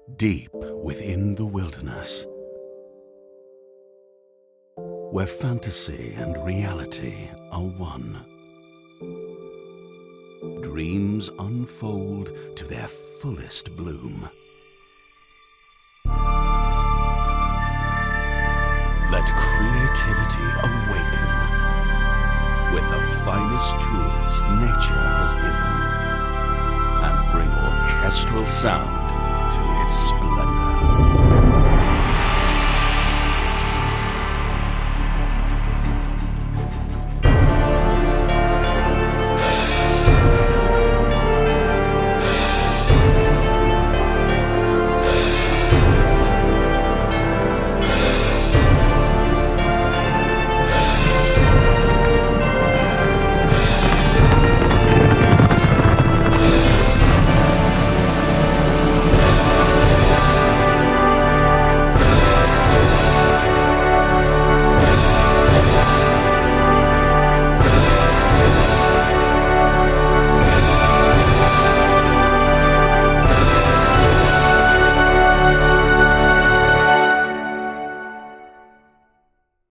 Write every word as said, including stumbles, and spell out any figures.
Deep within the wilderness, where fantasy and reality are one, dreams unfold to their fullest bloom. Let creativity awaken with the finest tools nature has given, and bring orchestral sound